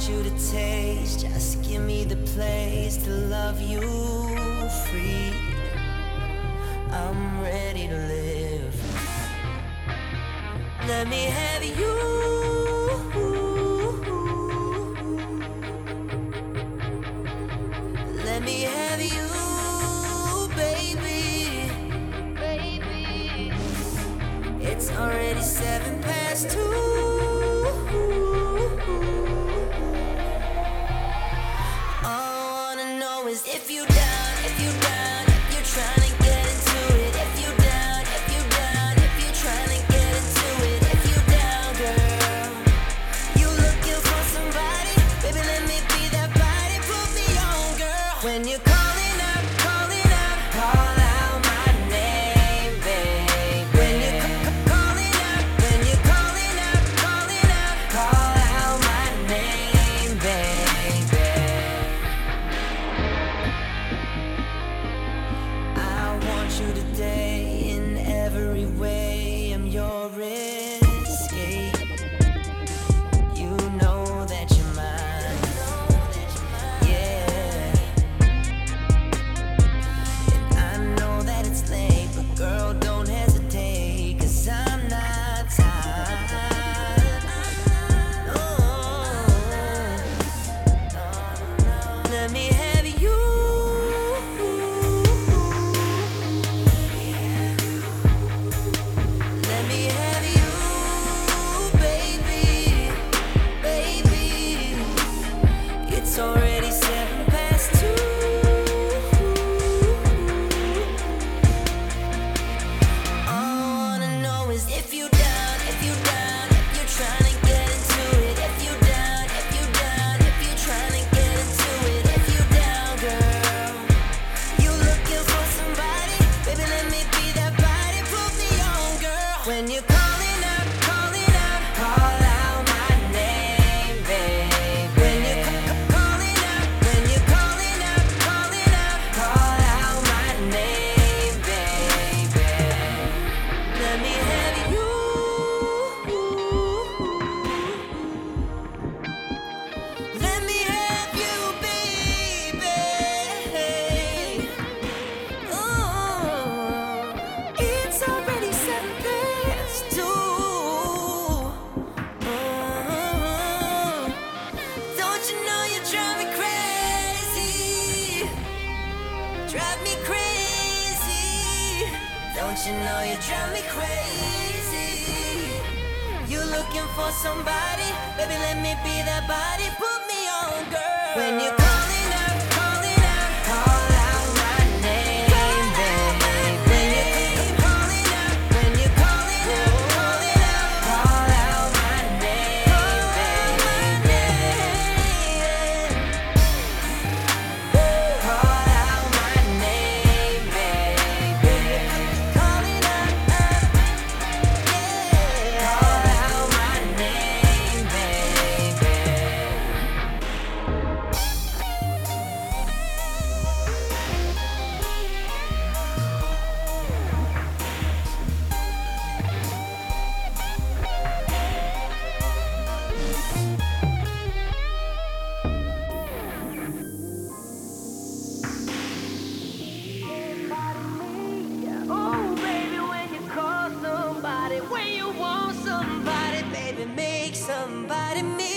you to taste, just give me the place to love you free. I'm ready to live. Let me have you. Let me have you, baby. Baby, it's already 2:07. If you down, if you down, if you're trying to get into it. If you down, if you down, if you're trying to get into it. If you down, girl, you looking for somebody, baby, let me be that body, put me on, girl. When you're calling out, call out my name, babe. When you're calling out, when you're calling out, call out my name, babe. You today in every way. I'm your escape. You know that you're mine. Yeah. And I know that it's late, but girl, don't hesitate, 'cause I'm not tired. Let me have you. It's already 2:07. All I wanna know is if you down, if you down, if you're trying to get into it. If you down, if you down, if you're trying to get into it. If you down, girl, you looking for somebody, baby, let me be that body, put me on, girl. When you're calling out, call out my name, babe. When you're drive me crazy. Don't you know you drive me crazy? You looking for somebody, baby, let me be that body, put me on, girl. When you're calling out, call out my name, babe. When you're calling out, when you're calling out, call out my name, babe. Call out my name, babe. Calling out, call out my name, babe. Oh, baby, when you call somebody, when you want somebody, baby, make somebody me.